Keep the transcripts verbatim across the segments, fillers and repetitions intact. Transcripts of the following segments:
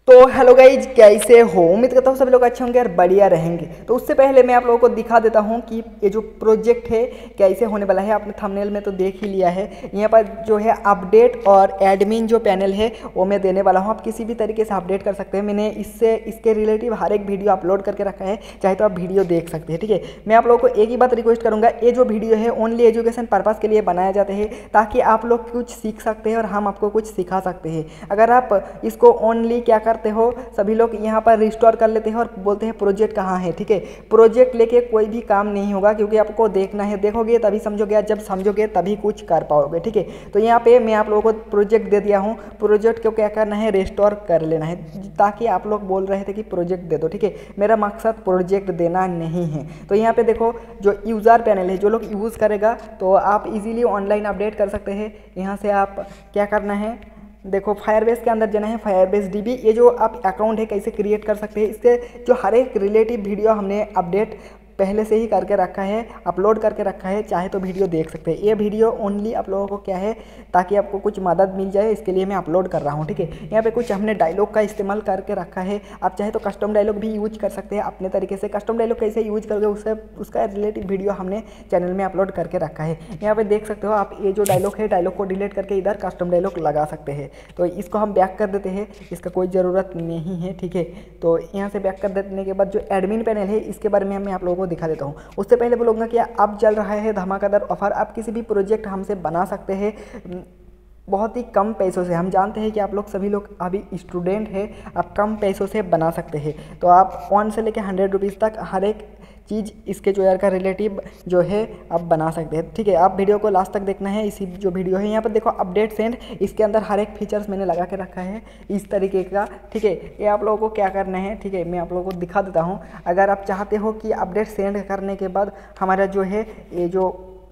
तो hello guys, कैसे हो? उम्मीद करता हूँ सभी लोग अच्छे होंगे और बढ़िया रहेंगे। तो उससे पहले मैं आप लोगों को दिखा देता हूँ कि ये जो प्रोजेक्ट है कैसे होने वाला है। आपने थंबनेल में तो देख ही लिया है। यहाँ पर जो है अपडेट और एडमिन जो पैनल है वो मैं देने वाला हूँ। आप किसी भी तरीके से अपडेट कर सकते हैं। मैंने इससे इसके रिलेटिव हर एक वीडियो अपलोड करके रखा है, चाहे तो आप वीडियो देख सकते हैं। ठीक है, मैं आप लोगों को एक ही बात रिक्वेस्ट करूँगा, ये जो वीडियो है ओनली एजुकेशन पर्पज़ के लिए बनाया जाते हैं, ताकि आप लोग कुछ सीख सकते हैं और हम आपको कुछ सिखा सकते हैं। अगर आप इसको ओनली क्या करते हो, सभी लोग यहाँ पर रिस्टोर कर लेते हैं और बोलते हैं प्रोजेक्ट कहाँ है। ठीक है, प्रोजेक्ट लेके कोई भी काम नहीं होगा, क्योंकि आपको देखना है, देखोगे तभी समझोगे, जब समझोगे तभी कुछ कर पाओगे। ठीक है, तो यहाँ पे मैं आप लोगों को प्रोजेक्ट दे दिया हूँ। प्रोजेक्ट को क्या करना है, रिस्टोर कर लेना है, ताकि आप लोग बोल रहे थे कि प्रोजेक्ट दे दो। ठीक है, मेरा मकसद प्रोजेक्ट देना नहीं है। तो यहाँ पे देखो, जो यूज़र पैनल है, जो लोग यूज़ करेगा तो आप इजीली ऑनलाइन अपडेट कर सकते हैं। यहाँ से आप क्या करना है, देखो फायरबेस के अंदर जाना है, फायरबेस डीबी। ये जो आप अकाउंट है कैसे क्रिएट कर सकते हैं, इससे जो हर एक रिलेटिव वीडियो हमने अपडेट पहले से ही करके रखा है, अपलोड करके रखा है, चाहे तो वीडियो देख सकते हैं। ये वीडियो ओनली आप लोगों को क्या है, ताकि आपको कुछ मदद मिल जाए, इसके लिए मैं अपलोड कर रहा हूँ। ठीक है, यहाँ पे कुछ हमने डायलॉग का इस्तेमाल करके रखा है। आप चाहे तो कस्टम डायलॉग भी यूज कर सकते हैं अपने तरीके से। कस्टम डायलॉग कैसे यूज करोगे, उससे उसका रिलेटिव वीडियो हमने चैनल में अपलोड करके रखा है। यहाँ पे देख सकते हो आप, ये जो डायलॉग है, डायलॉग को डिलीट करके इधर कस्टम डायलॉग लगा सकते हैं। तो इसको हम बैक कर देते हैं, इसका कोई ज़रूरत नहीं है। ठीक है, तो यहाँ से बैक कर देने के बाद जो एडमिन पैनल है, इसके बारे में मैं आप लोगों को दिखा देता हूँ। उससे पहले बोलूँगा कि अब चल रहा है धमाकेदार ऑफर। आप किसी भी प्रोजेक्ट हमसे बना सकते हैं बहुत ही कम पैसों से। हम जानते हैं कि आप लोग सभी लोग अभी स्टूडेंट हैं, आप कम पैसों से बना सकते हैं। तो आप वन से लेकर हंड्रेड रुपीज़ तक हर एक चीज़ इसके जो यार का रिलेटिव जो है आप बना सकते हैं। ठीक है, आप वीडियो को लास्ट तक देखना है। इसी जो वीडियो है, यहाँ पर देखो अपडेट सेंड, इसके अंदर हर एक फीचर्स मैंने लगा के रखा है इस तरीके का। ठीक है, ये आप लोगों को क्या करना है, ठीक है, मैं आप लोगों को दिखा देता हूँ। अगर आप चाहते हो कि अपडेट सेंड करने के बाद हमारा जो है ये जो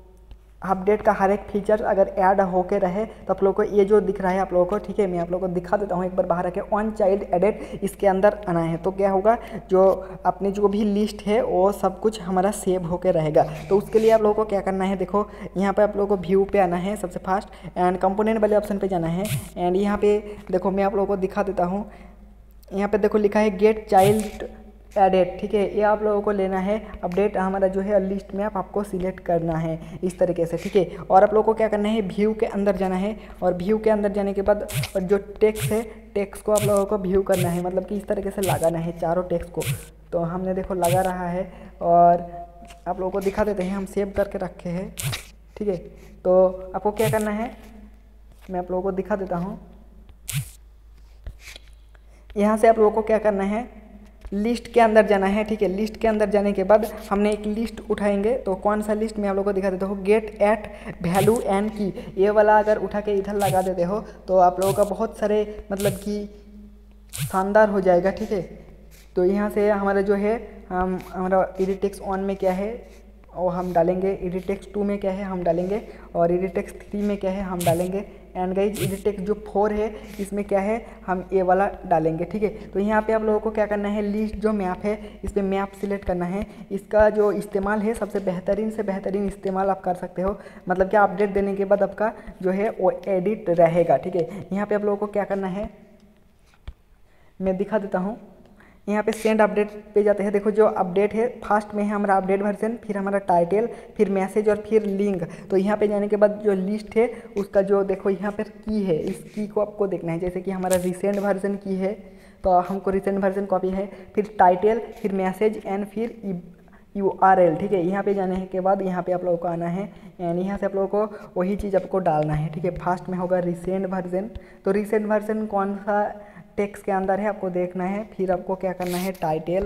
अपडेट का हर एक फीचर अगर ऐड होके रहे, तो आप लोगों को ये जो दिख रहा है आप लोगों को, ठीक है, मैं आप लोगों को दिखा देता हूँ एक बार बाहर आके। वन चाइल्ड एडिट इसके अंदर आना है, तो क्या होगा, जो अपनी जो भी लिस्ट है वो सब कुछ हमारा सेव होके रहेगा। तो उसके लिए आप लोगों को क्या करना है, देखो यहाँ पे आप लोगों को व्यू पे आना है सबसे फास्ट, एंड कंपोनेंट वाले ऑप्शन पे जाना है। एंड यहाँ पे देखो मैं आप लोगों को दिखा देता हूँ, यहाँ पे देखो लिखा है गेट चाइल्ड एडेड। ठीक है, ये आप लोगों को लेना है अपडेट, हमारा जो है लिस्ट में आप आपको सिलेक्ट करना है इस तरीके से। ठीक है, और आप लोगों को क्या करना है, व्यू के अंदर जाना है, और व्यू के अंदर जाने के बाद जो टेक्स्ट है, टेक्स्ट को आप लोगों को व्यू करना है, मतलब कि इस तरीके से लगाना है चारों टेक्स्ट को। तो हमने देखो लगा रहा है, और आप लोगों को दिखा देते हैं, हम सेव करके रखे हैं। ठीक है, तो आपको क्या करना है, मैं आप लोगों को दिखा देता हूँ। यहाँ से आप लोगों को क्या करना है, लिस्ट के अंदर जाना है। ठीक है, लिस्ट के अंदर जाने के बाद हमने एक लिस्ट उठाएंगे, तो कौन सा लिस्ट मैं आप लोगों को दिखा देता हूँ, गेट एट वैल्यू एंड की। ये वाला अगर उठा के इधर लगा देते हो तो आप लोगों का बहुत सारे मतलब कि शानदार हो जाएगा। ठीक है, तो यहाँ से हमारा जो है, हम हमारा एडिटेक्स वन में क्या है और हम डालेंगे, एडिटेक्स टू में क्या है हम डालेंगे, और एडिटेक्स थ्री में क्या है हम डालेंगे, एंड गाइज एडिटेक्स जो फोर है इसमें क्या है हम ए वाला डालेंगे। ठीक है, तो यहाँ पे आप लोगों को क्या करना है, लिस्ट जो मैप है इस पर मैप सिलेक्ट करना है। इसका जो इस्तेमाल है सबसे बेहतरीन से बेहतरीन इस्तेमाल आप कर सकते हो, मतलब कि अपडेट देने के बाद आपका जो है वो एडिट रहेगा। ठीक है, यहाँ पे आप लोगों को क्या करना है, मैं दिखा देता हूँ। यहाँ पे सेंड अपडेट पे जाते हैं। देखो जो अपडेट है फर्स्ट में है हमारा अपडेट वर्जन, फिर हमारा टाइटल, फिर मैसेज और फिर लिंक। तो यहाँ पे जाने के बाद जो लिस्ट है उसका जो देखो यहाँ पर की है, इस की को आपको देखना है। जैसे कि हमारा रिसेंट वर्जन की है, तो हमको रिसेंट वर्जन कॉपी है, फिर टाइटल, फिर मैसेज एंड फिर यू आर एल। ठीक है, यहाँ पे जाने के बाद यहाँ पे आप लोगों को आना है, एंड यहाँ से आप लोगों को वही चीज़ आपको डालना है। ठीक है, फर्स्ट में होगा रिसेंट वर्जन, तो रिसेंट वर्जन कौन सा टेक्स्ट के अंदर है आपको देखना है। फिर आपको क्या करना है, टाइटल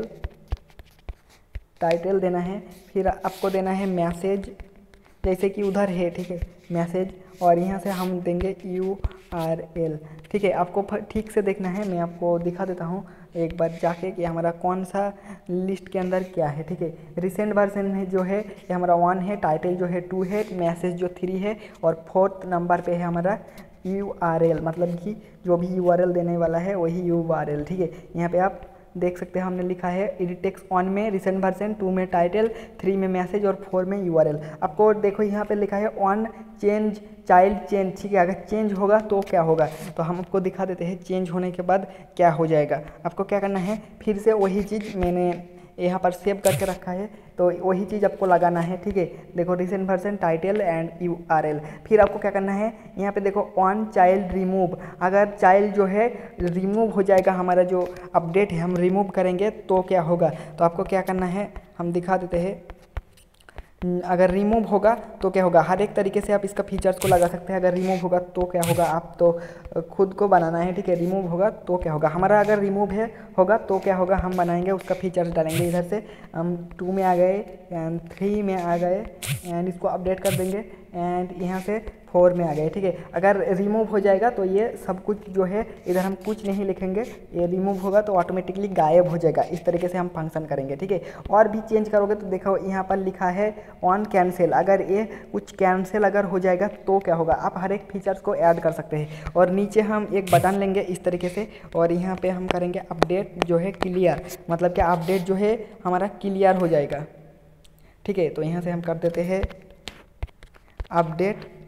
टाइटल देना है, फिर आपको देना है मैसेज, जैसे कि उधर है। ठीक है, मैसेज, और यहाँ से हम देंगे यू आर एल। ठीक है, आपको ठीक से देखना है, मैं आपको दिखा देता हूँ एक बार जाके कि हमारा कौन सा लिस्ट के अंदर क्या है। ठीक है, रिसेंट वर्जन है जो है ये हमारा वन है, टाइटल जो है टू है, मैसेज जो थ्री है, और फोर्थ नंबर पे है हमारा यू आर एल, मतलब कि जो भी यू आर एल देने वाला है वही यू आर एल। ठीक है, यहाँ पे आप देख सकते हैं हमने लिखा है एडिट टेक्स्ट वन में रिसेंट वर्जन, टू में टाइटल, थ्री में मैसेज और फोर में यूआरएल। आपको देखो यहाँ पे लिखा है वन चेंज चाइल्ड चेंज, ठीक है। अगर चेंज होगा तो क्या होगा, तो हम आपको दिखा देते हैं चेंज होने के बाद क्या हो जाएगा। आपको क्या करना है, फिर से वही चीज़ मैंने यहाँ पर सेव करके रखा है, तो वही चीज़ आपको लगाना है, ठीक है। देखो recent version, title and U R L. फिर आपको क्या करना है, यहाँ पे देखो ऑन चाइल्ड रिमूव, अगर चाइल्ड जो है रिमूव हो जाएगा, हमारा जो अपडेट है हम रिमूव करेंगे तो क्या होगा। तो आपको क्या करना है, हम दिखा देते हैं। अगर रिमूव होगा तो क्या होगा, हर एक तरीके से आप इसका फीचर्स को लगा सकते हैं। अगर रिमूव होगा तो क्या होगा, आप तो खुद को बनाना है, ठीक है। रिमूव होगा तो क्या होगा, हमारा अगर रिमूव है होगा तो क्या होगा, हम बनाएंगे, उसका फीचर्स डालेंगे। इधर से हम टू में आ गए एंड थ्री में आ गए एंड इसको अपडेट कर देंगे एंड यहाँ से फोर में आ गए, ठीक है। अगर रिमूव हो जाएगा तो ये सब कुछ जो है इधर हम कुछ नहीं लिखेंगे, ये रिमूव होगा तो ऑटोमेटिकली गायब हो जाएगा। इस तरीके से हम फंक्शन करेंगे, ठीक है। और भी चेंज करोगे तो देखो यहाँ पर लिखा है ऑन कैंसिल, अगर ये कुछ कैंसिल अगर हो जाएगा तो क्या होगा, आप हर एक फीचर्स को ऐड कर सकते हैं। और नीचे हम एक बटन लेंगे इस तरीके से और यहाँ पे हम करेंगे अपडेट जो है क्लियर, मतलब कि अपडेट जो है हमारा क्लियर हो जाएगा, ठीक है। तो यहाँ से हम कर देते हैं अपडेट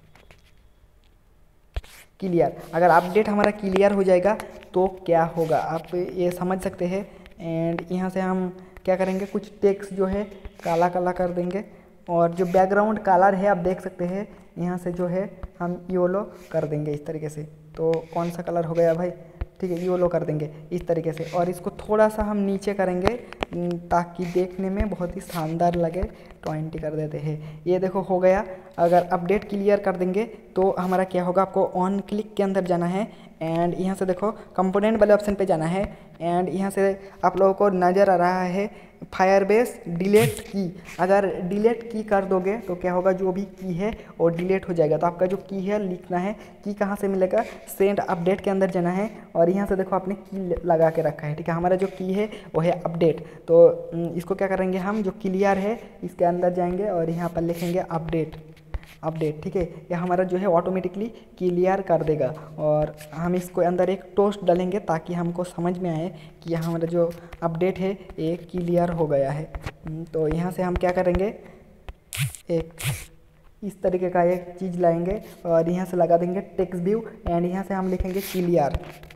क्लियर। अगर अपडेट हमारा क्लियर हो जाएगा तो क्या होगा, आप ये समझ सकते हैं। एंड यहाँ से हम क्या करेंगे, कुछ टेक्स्ट जो है काला काला कर देंगे और जो बैकग्राउंड कलर है आप देख सकते हैं, यहाँ से जो है हम येलो कर देंगे इस तरीके से। तो कौन सा कलर हो गया भाई, ठीक है, येलो कर देंगे इस तरीके से। और इसको थोड़ा सा हम नीचे करेंगे ताकि देखने में बहुत ही शानदार लगे, ट्वेंटी कर देते हैं। ये देखो हो गया। अगर अपडेट क्लियर कर देंगे तो हमारा क्या होगा, आपको ऑन क्लिक के अंदर जाना है एंड यहाँ से देखो कंपोनेंट वाले ऑप्शन पे जाना है एंड यहाँ से आप लोगों को नज़र आ रहा है फायरबेस डिलीट की। अगर डिलीट की कर दोगे तो क्या होगा, जो भी की है वो डिलीट हो जाएगा। तो आपका जो की है लिखना है, की कहाँ से मिलेगा, सेंड अपडेट के अंदर जाना है और यहाँ से देखो आपने की लगा के रखा है, ठीक है। हमारा जो की है वो है अपडेट। तो इसको क्या करेंगे, हम जो क्लियर है इसके अंदर जाएंगे और यहाँ पर लिखेंगे अपडेट अपडेट, ठीक है। ये हमारा जो है ऑटोमेटिकली क्लियर कर देगा। और हम इसको अंदर एक टोस्ट डालेंगे ताकि हमको समझ में आए कि हमारा जो अपडेट है ये क्लियर हो गया है। तो यहाँ से हम क्या करेंगे, एक इस तरीके का एक चीज़ लाएंगे और यहाँ से लगा देंगे टेक्स्ट व्यू एंड यहाँ से हम लिखेंगे क्लियर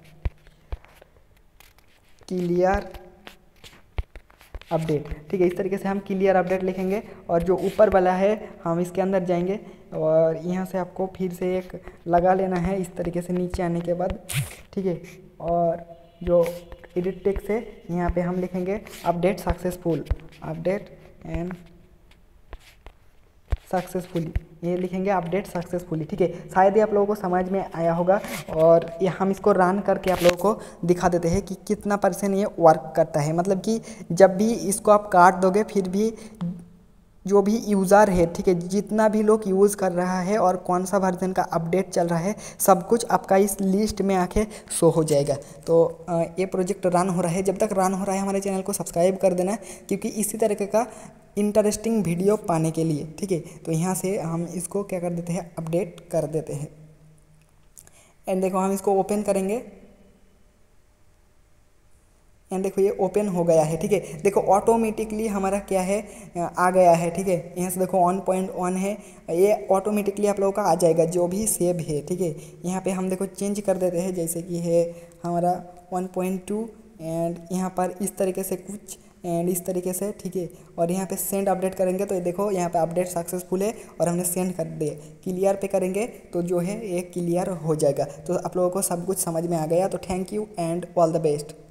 क्लियर अपडेट, ठीक है। इस तरीके से हम क्लियर अपडेट लिखेंगे और जो ऊपर वाला है हम इसके अंदर जाएंगे और यहाँ से आपको फिर से एक लगा लेना है इस तरीके से नीचे आने के बाद, ठीक है। और जो एडिट टेक्स्ट है यहाँ पे हम लिखेंगे update successful update and successfully, ये लिखेंगे अपडेट सक्सेसफुली, ठीक है। शायद ही आप लोगों को समझ में आया होगा। और ये हम इसको रन करके आप लोगों को दिखा देते हैं कि कितना परसेंट ये वर्क करता है। मतलब कि जब भी इसको आप काट दोगे फिर भी जो भी यूज़र है, ठीक है, जितना भी लोग यूज़ कर रहा है और कौन सा वर्जन का अपडेट चल रहा है, सब कुछ आपका इस लिस्ट में आके शो हो जाएगा। तो ये प्रोजेक्ट रन हो रहा है। जब तक रन हो रहा है हमारे चैनल को सब्सक्राइब कर देना, क्योंकि इसी तरीके का इंटरेस्टिंग वीडियो पाने के लिए, ठीक है। तो यहाँ से हम इसको क्या कर देते हैं, अपडेट कर देते हैं। एंड देखो हम इसको ओपन करेंगे एंड देखो ये ओपन हो गया है, ठीक है। देखो ऑटोमेटिकली हमारा क्या है, आ गया है, ठीक है। यहाँ से देखो वन पॉइंट वन है, ये ऑटोमेटिकली आप लोगों का आ जाएगा जो भी सेव है, ठीक है। यहाँ पे हम देखो चेंज कर देते हैं, जैसे कि है हमारा वन पॉइंट टू एंड यहाँ पर इस तरीके से कुछ एंड इस तरीके से, ठीक है। और यहाँ पे सेंड अपडेट करेंगे तो ये देखो यहाँ पे अपडेट सक्सेसफुल है और हमने सेंड कर दिए। क्लियर पे करेंगे तो जो है ये क्लियर हो जाएगा। तो आप लोगों को सब कुछ समझ में आ गया। तो thank you and all the best.